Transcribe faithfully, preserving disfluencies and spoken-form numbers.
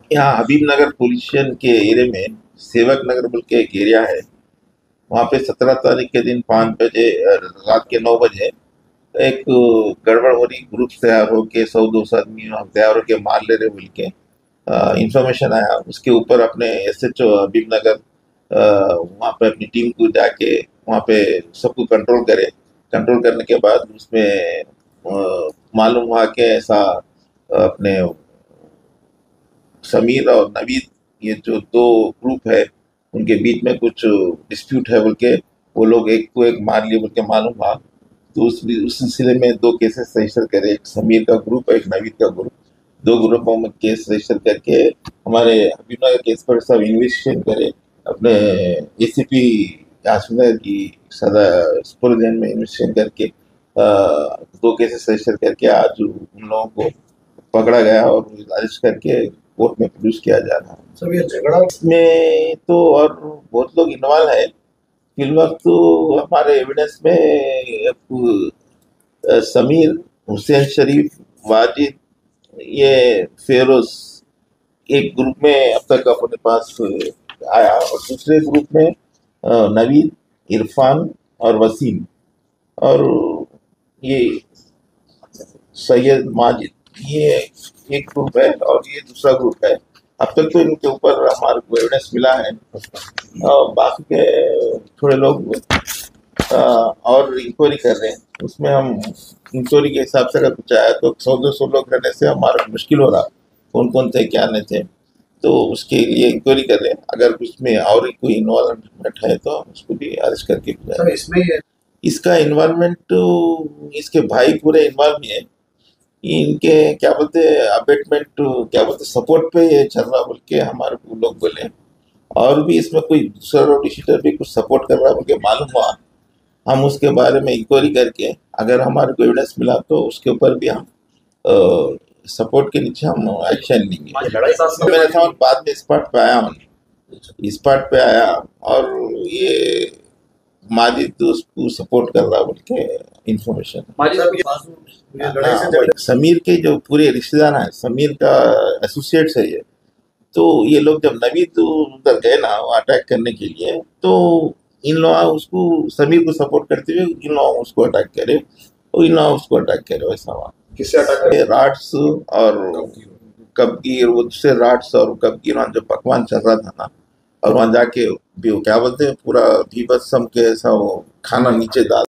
यहाँ Habib Nagar police station के area में सेवक नगर बोल के एक एरिया है। वहाँ पे सत्रह तारीख के दिन पाँच बजे अ, रात के नौ बजे एक अ, गड़बड़ हो रही, ग्रुप तैयार होके सौ दो सौ आदमी वहाँ तैयार होके मार ले रहे बोल के इंफॉर्मेशन आया। उसके ऊपर अपने एस एच ओ हबीब नगर अ, वहाँ पे अपनी टीम को जाके वहाँ पे सबको कंट्रोल करे। कंट्रोल करने के बाद उसमें अ, मालूम हुआ कि ऐसा अ, अपने समीर और नवीद, ये जो दो ग्रुप है, उनके बीच में कुछ डिस्प्यूट है बोल के वो लोग एक को एक मार लिए बोल के मालूम हुआ। तो उस उस सिलसिले में दो केसेस रजिस्टर करे, एक समीर का ग्रुप एक नवीद का ग्रुप। दो ग्रुपों में केस रजिस्टर करके हमारे हबीबा के केस पर सब इन्वेस्टिगेशन करे। अपने ए सी पी आसुदा की सदा सुपरविजन में इन्वेस्टिगेशन करके अ, दो केसेस रजिस्टर करके आज उन लोगों को पकड़ा गया और अरेस्ट करके कोर्ट में प्रोड्यूस किया जा रहा है। सब ये झगड़ा इसमें तो और बहुत लोग इन्वॉल्व है। फिल वक्त तो हमारे एविडेंस में एक, अ, समीर, हुसैन शरीफ, वाजिद, ये फेरोज एक ग्रुप में अब तक अपने पास आया, और दूसरे ग्रुप में अ, नवीद, इरफान और वसीम, और ये सैयद माजिद, ये एक ग्रुप है और ये दूसरा ग्रुप है। अब तक तो इनके ऊपर हमारे को एविडेंस मिला है। और बाकी के थोड़े लोग अ, और इंक्वायरी कर रहे हैं। उसमें हम इंक्वायरी के हिसाब से अगर कुछ आया तो सौ दो सौ लोग रहने से हमारा मुश्किल हो रहा, कौन कौन थे क्या नहीं थे, तो उसके लिए इंक्वायरी कर रहे हैं। अगर उसमें और कोई इन्वॉल्वमेंट है तो हम उसको भी अरेस्ट करके सब इसमें ही है। इसका इन्वॉल्वमेंट, इसके भाई पूरे इन्वॉल्व भी है। इनके क्या बोलते हैं अबेटमेंट, क्या बोलते सपोर्ट पे ये चल रहा बोल के हमारे को लोग बोले। और भी इसमें कोई दूसरा रोड शीटर भी कुछ सपोर्ट कर रहा बोल के मालूम हुआ। हम उसके बारे में इंक्वायरी करके अगर हमारे को एविडेंस मिला तो उसके ऊपर भी हम सपोर्ट के नीचे हम एक्शन लेंगे। लड़ाई साथ में मेरा था बाद में स्पॉट पे आया हूँ, स्पॉट पे आया और ये माजिद तो उसको सपोर्ट कर रहा बोल के इंफॉर्मेशन। माजिद साहब ये ये लड़ाई से हाँ, झगड़ा समीर के जो पूरे रिश्तेदार हैं, समीर का एसोसिएट्स है ये। तो ये लोग जब नवीद उधर गए ना अटैक करने के लिए, तो इन लोग उसको समीर को सपोर्ट करते हुए इन लोग उसको अटैक करे और इन लोग उसको अटैक करे, वैसा हुआ। किससे अटैक ये राट्स और कबगीर, वो दूसरे राट्स और कबगीर वहाँ जो पकवान चल रहा था ना, और वहाँ जाके भी वो क्या बोलते हैं पूरा भीभत्सम के ऐसा वो खाना नीचे डाल